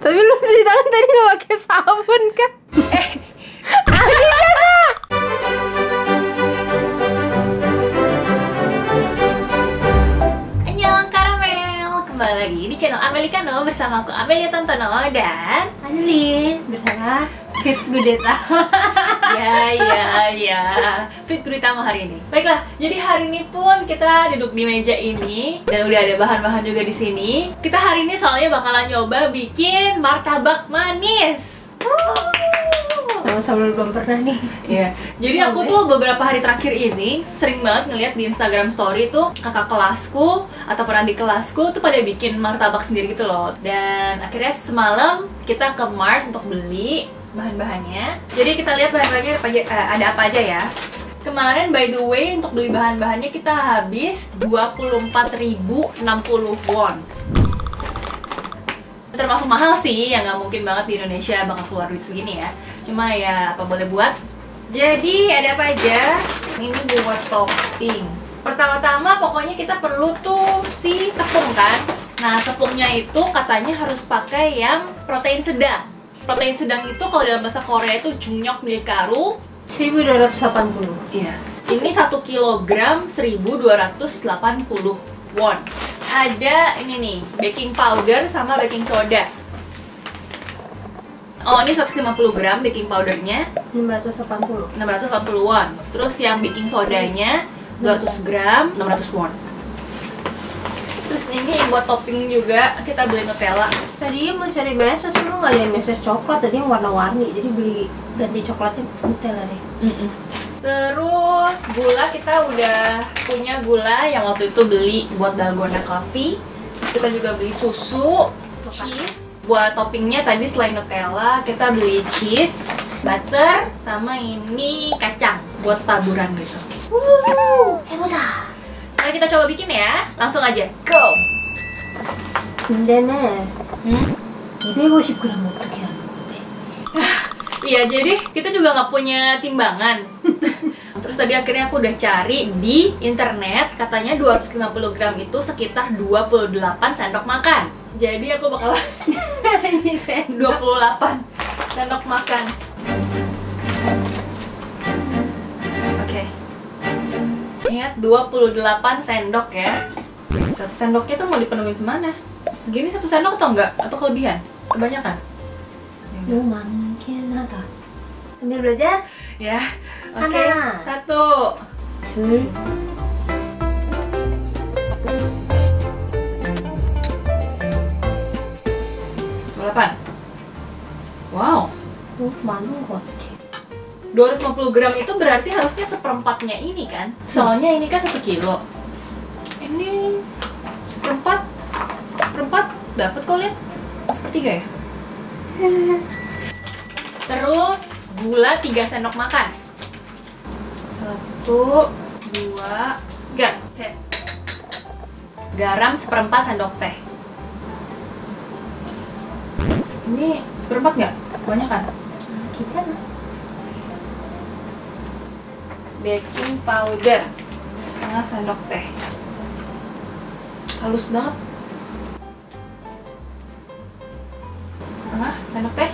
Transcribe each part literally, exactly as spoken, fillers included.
Tapi lu cuci tangan tadi gak pakai sabun kan? Eh, Adi sana. annyeong karamel, kembali lagi di channel Americano bersama aku Amelia Tantono dan Adeline bersama Fit Gudeta. ya ya ya Fit Gudetama hari ini. Baiklah, jadi hari ini pun kita duduk di meja ini dan udah ada bahan-bahan juga di sini. Kita hari ini soalnya bakalan nyoba bikin martabak manis. Sama-sama belum pernah nih. Iya, jadi aku tuh beberapa hari terakhir ini sering banget ngeliat di Instagram story tuh kakak kelasku ataupun adik kelasku tuh pada bikin martabak sendiri gitu loh. Dan akhirnya semalam kita ke Mart untuk beli bahan-bahannya. Jadi kita lihat bahan-bahannya apa aja- eh, ada apa aja ya. Kemarin by the way untuk beli bahan-bahannya kita habis dua puluh empat ribu enam puluh won. Termasuk mahal sih, ya nggak mungkin banget di Indonesia bakal keluar duit segini ya. Cuma ya apa boleh buat. Jadi ada apa aja? Ini buat topping. Pertama-tama pokoknya kita perlu tuh si tepung kan. Nah tepungnya itu katanya harus pakai yang protein sedang. Protein sedang itu kalau dalam bahasa Korea itu jungnyok milkaru. seribu dua ratus delapan puluh. Iya. Ini satu kilogram seribu dua ratus delapan puluh won. Ada ini nih, baking powder sama baking soda. Oh, ini seratus lima puluh gram baking powdernya, enam ratus delapan puluh. enam ratus delapan puluh won. Terus yang baking sodanya dua ratus gram, enam ratus won. Terus ini buat topping juga kita beli Nutella. Tadi mau cari meses, lu nggak ada meses coklat, tadi yang warna-warni. Jadi beli ganti coklatnya Nutella deh. Mm-mm. Terus gula kita udah punya gula yang waktu itu beli buat dalgona coffee. Kita juga beli susu, cheese. Buat toppingnya tadi selain Nutella kita beli cheese, butter, sama ini kacang buat taburan gitu. Wuh, hebosa. Mari kita coba bikin ya. Langsung aja, go! 근데는 Hmm? 이백오십 그램 어떻게 하는 건데? Iya, jadi kita juga nggak punya timbangan. Terus tadi akhirnya aku udah cari di internet, katanya dua ratus lima puluh gram itu sekitar dua puluh delapan sendok makan. Jadi aku bakal Ini sendok. dua puluh delapan sendok makan. Oke. Ingat dua puluh delapan sendok ya. Satu sendoknya tuh mau dipenuhi semana? Segini satu sendok atau enggak? Atau kelebihan? Kebanyakan? 너무 많긴 하다. sambil belajar. Ya, oke. Hana. Satu. 둘. delapan. Wow. Oh, 많은 것 같아. dua ratus lima puluh gram itu berarti harusnya seperempatnya ini kan? Soalnya ini kan satu kilo. Ini seperempat. Seperempat dapat kau lihat? Sepertiga ya? Terus gula tiga sendok makan. Satu, dua, tiga. Tes. Garam seperempat sendok teh. Ini seperempat nggak? Banyak kan? kita Baking powder setengah sendok teh. Halus banget. Setengah sendok teh.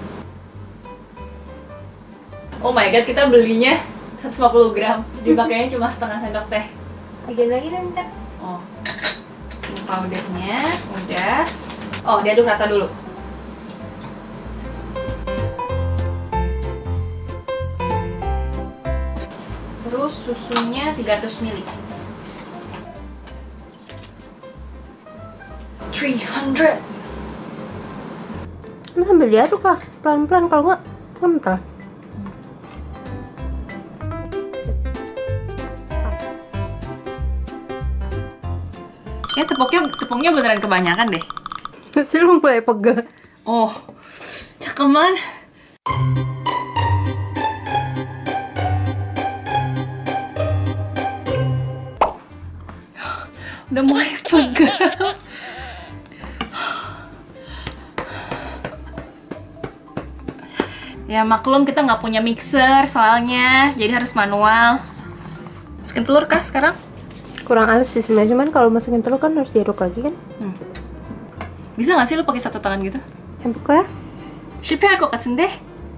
Oh my god, kita belinya seratus lima puluh gram, dipakainya cuma setengah sendok teh. bikin lagi dan ntar. Oh, baking powdernya udah. Oh, diaduk rata dulu. Terus susunya tiga ratus mililiter. tiga ratus. Lu sambil diaduk lah, pelan-pelan, kalau nggak kental. Ya tepungnya tepungnya beneran kebanyakan deh. Terus lu mulai pegel. Oh, cakeman. Udah mulai pegel. Ya maklum kita nggak punya mixer soalnya, jadi harus manual. Masukin telur kah sekarang? Kurang halus sih sebenarnya, cuman kalau masukin telur kan harus diaduk lagi kan. Hmm. Bisa nggak sih lu pakai satu tangan gitu? 해볼까요? 실패할 것 같은데?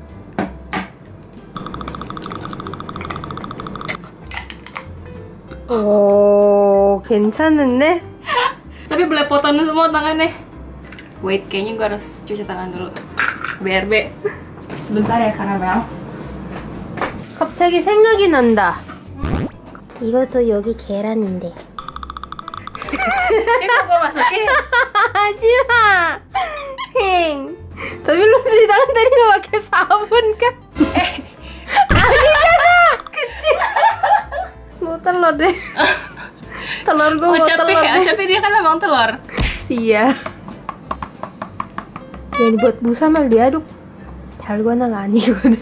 오, 괜찮은데? Tapi belepotan semua tangannya. Wait, kayaknya gue harus cuci tangan dulu. B R B. Sebentar ya, Karamel. 갑자기 생각이 난다. 이것도 여기 계란인데. Ini kok gue masukin? 하지마! 행! Tapi lu cuci tangan tadi gak pakai sabun kan? Eh, 아니잖아! kecil! Mau telur deh. telur gue oh, mau capek telur ya? deh. Capek dia kan memang telur. Sia. Yang dibuat busa mal diaduk. 달고나가 아니거든.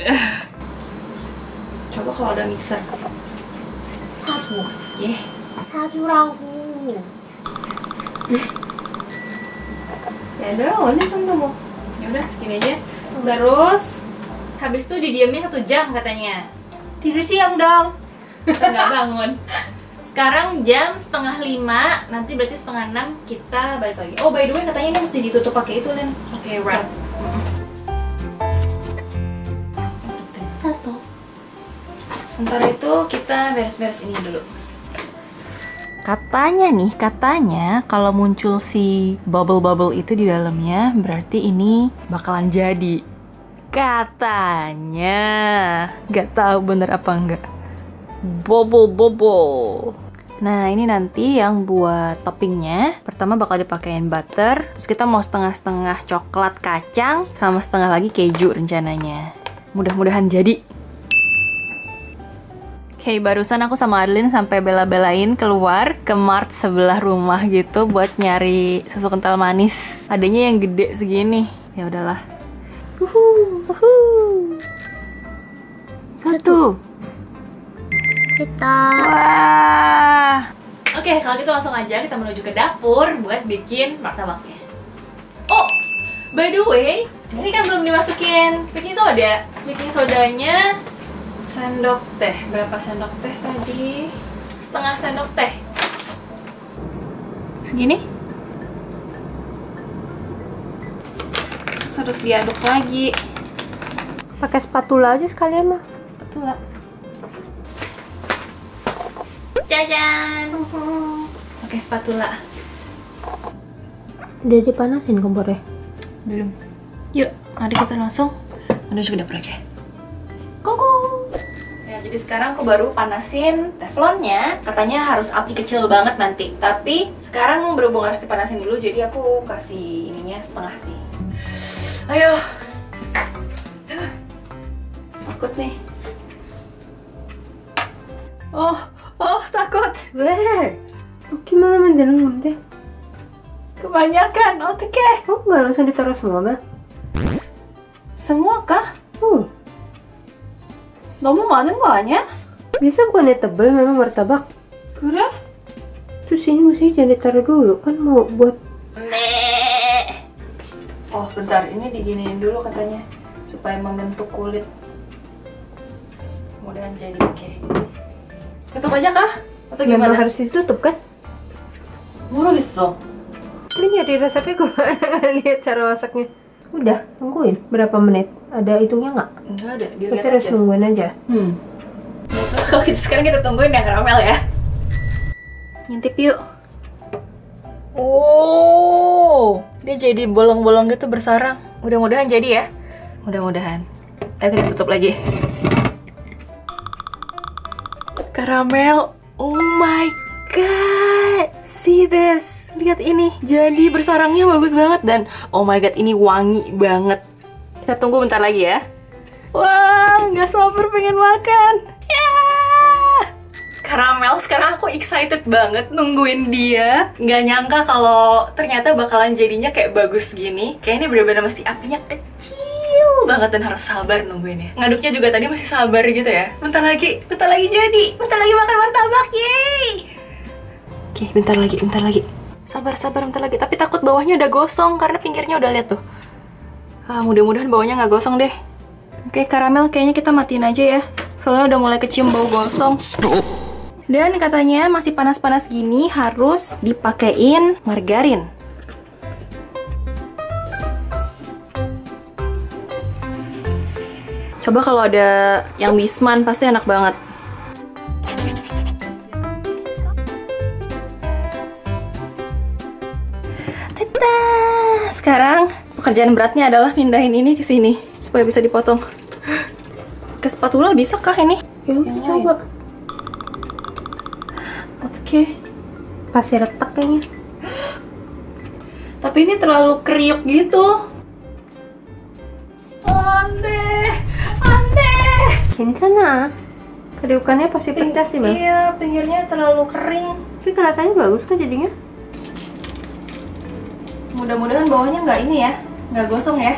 Coba kalau ada mixer. 사줘. 예. 사주라고. 얘들아 어느 정도 뭐. Ya udah segini aja. Terus habis itu didiamin satu jam katanya. Tidur siang dong. Nggak bangun. Sekarang jam setengah lima, nanti berarti setengah enam kita balik lagi. Oh by the way katanya ini mesti ditutup pakai itu Len, pakai wrap. Satu. Sementara itu kita beres-beres ini dulu. Katanya nih, katanya kalau muncul si bubble-bubble itu di dalamnya berarti ini bakalan jadi. Katanya, nggak tahu bener apa enggak. Bubble-bubble. Nah ini nanti yang buat toppingnya. Pertama bakal dipakein butter. Terus kita mau setengah-setengah coklat kacang sama setengah lagi keju rencananya. Mudah-mudahan jadi. Oke, barusan aku sama Adeline sampai bela-belain keluar ke mart sebelah rumah gitu buat nyari susu kental manis. Adanya yang gede segini. Ya udahlah. Uhu, uhu. Satu. Kita. Wah. Oke, kalau gitu langsung aja kita menuju ke dapur buat bikin martabaknya. Oh, by the way, ini kan belum dimasukin baking soda. Baking sodanya sendok teh. Berapa sendok teh tadi? Setengah sendok teh. Segini? Terus harus diaduk lagi. Pakai spatula aja sekalian mah. Spatula. Cacan. Pakai spatula. Udah dipanasin kompornya? Belum. Yuk, mari kita langsung menuju ke dapur aja. Koko. Ya, jadi sekarang aku baru panasin teflonnya. Katanya harus api kecil banget nanti. Tapi sekarang berhubung harus dipanasin dulu, jadi aku kasih ininya setengah sih. Ayo. Takut nih. Oh, oh takut. 왜? 넣기만 하면 되는 건데. Kebanyakan, 어떡해? 어? nggak langsung ditaruh semua, Mel? Semua kah? Oh, 너무 많은 거 아니야? bisa bukannya tebal memang martabak? 그래? Terus ini mesti jangan ditaruh dulu, kan mau buat. Nek. Oh bentar, ini diginiin dulu katanya supaya membentuk kulit. Mudahan jadi oke. Tutup aja kah? Atau Memang gimana? harus ditutup kan? 모르겠어. Ini nyari resepnya kemana nggak lihat cara masaknya? Udah, tungguin. Berapa menit? Ada hitungnya nggak? Enggak ada, Kita dilihat harus aja. nungguin aja. Hmm. Kalau gitu sekarang kita tungguin yang karamel ya. Ngintip yuk. Oh, dia jadi bolong-bolong gitu bersarang. Mudah-mudahan jadi ya. Mudah-mudahan. Ayo kita tutup lagi. Karamel. Oh my god. See this. Lihat ini. Jadi bersarangnya bagus banget dan oh my god ini wangi banget. Kita tunggu bentar lagi ya. Wah, nggak sabar pengen makan. Ya. Karamel, sekarang aku excited banget nungguin dia. Nggak nyangka kalau ternyata bakalan jadinya kayak bagus gini. Kayaknya bener-bener mesti apinya kecil banget dan harus sabar nungguinnya. Ngaduknya juga tadi masih sabar gitu ya. Bentar lagi, bentar lagi jadi. Bentar lagi makan martabak, yeay. Oke, bentar lagi, bentar lagi. Sabar, sabar, bentar lagi. Tapi takut bawahnya udah gosong karena pinggirnya udah lihat tuh. Ah, mudah-mudahan bawahnya nggak gosong deh. Oke, karamel kayaknya kita matiin aja ya. Soalnya udah mulai kecium bau gosong. Dan katanya masih panas-panas gini harus dipakein margarin. Coba kalau ada yang Wisman pasti enak banget. Tata, sekarang pekerjaan beratnya adalah pindahin ini ke sini supaya bisa dipotong. Ke spatula bisa kah ini? Ya, coba. Oke. Pasti retak kayaknya. Tapi ini terlalu kriuk gitu. Ande, ande. Sini sana. Keriukannya pasti pecah sih, Bang. Iya, pinggirnya terlalu kering. Tapi kelihatannya bagus kok jadinya. Mudah-mudahan bawahnya nggak ini ya, nggak gosong ya.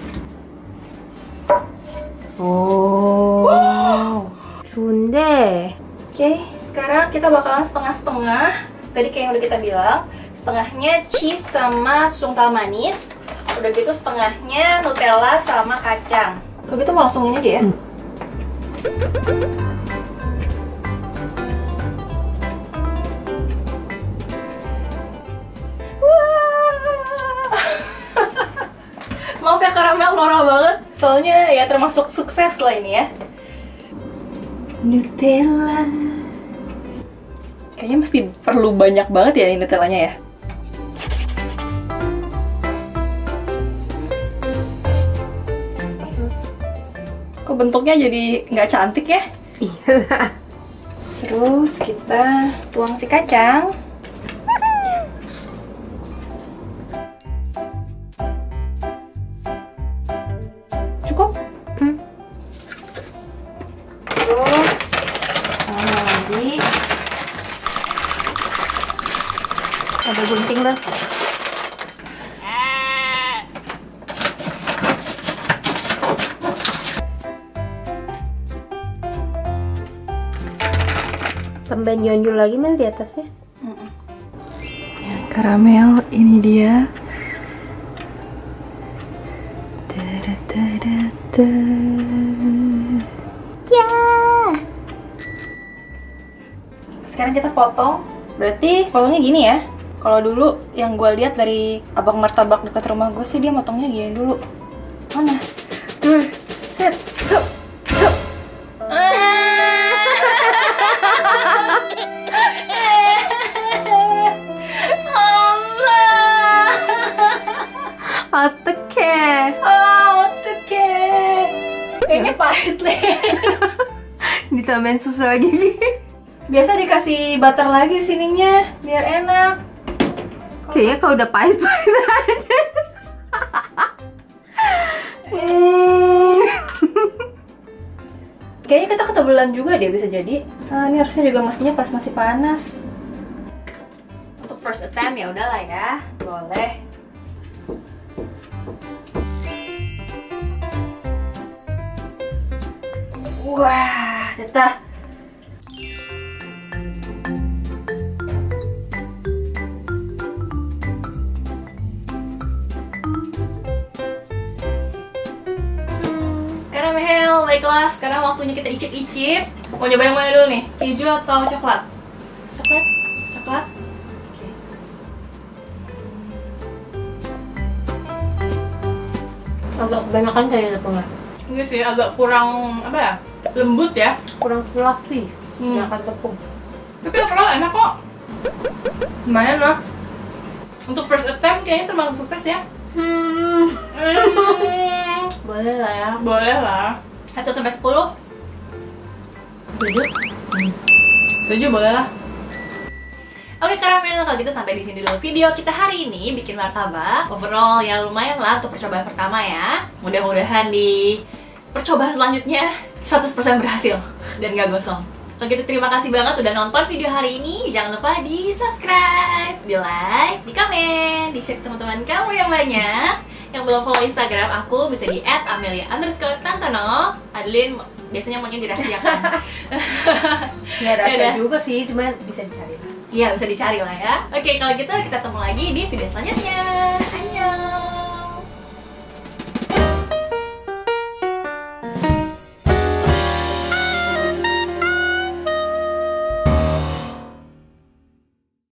Oh. Wow. Sunde. Oke, sekarang kita bakalan setengah-setengah. Tadi kayak yang udah kita bilang, setengahnya cheese sama susu kental manis. Udah gitu setengahnya Nutella sama kacang. Kalau gitu mau langsung ini aja ya. Hmm. Maaf ya karamel norak banget. Soalnya ya termasuk sukses lah ini ya. Nutella. Kayaknya mesti perlu banyak banget ya ini Nutellanya ya. Kok bentuknya jadi nggak cantik ya? Iya. Terus kita tuang si kacang. Cukup? Hmm. Terus sama lagi. Ada gunting, Bang. Tambahin jonjol lagi Mel di atasnya. Ya, karamel ini dia. Ta-da-ta-da-ta. Ya. Sekarang kita potong. Berarti potongnya gini ya. Kalau dulu yang gue lihat dari abang martabak dekat rumah gue sih dia motongnya gini dulu. Mana? Tuh, set, tuh, tuh. Oteke. Oh, oke. Kayaknya pahit deh. Ditambahin susu lagi. Biasa dikasih butter lagi sininya biar enak. Kayaknya kalau udah pahit-pahit aja. Hmm. Kayaknya kita ketebelan juga dia bisa jadi. Ah, ini harusnya juga mestinya pas masih panas. Untuk first attempt ya udahlah ya, boleh. Wah, tetah. Karamel, baiklah. Sekarang waktunya kita icip-icip. Mau coba yang mana dulu nih? Keju atau coklat? Coklat? Coklat? Oke. Agak kebanyakan kayaknya tepungnya. Ini sih agak kurang apa ya? Lembut ya. Kurang fluffy. Hmm. Kebanyakan tepung. Tapi overall enak kok. Lumayan lah. Untuk first attempt kayaknya termasuk sukses ya. Hmm. Hmm. Boleh lah ya. Boleh lah. satu sampai sepuluh. Tujuh. tujuh boleh lah. Oke karamel, kalau gitu sampai di sini dulu video kita hari ini bikin martabak. Overall ya lumayan lah untuk percobaan pertama ya. Mudah-mudahan di percobaan selanjutnya seratus persen berhasil dan gak gosong. Kalau gitu terima kasih banget udah nonton video hari ini. Jangan lupa di subscribe, di like, di komen, di share ke teman-teman kamu yang banyak. Yang belum follow Instagram aku bisa di et amelia underscore tantono. Adeline biasanya maunya dirahasiakan. Ya ada Yaudah. juga sih, cuma bisa dicari lah. Iya bisa dicari lah ya. Oke kalau gitu kita ketemu lagi di video selanjutnya. Annyeong.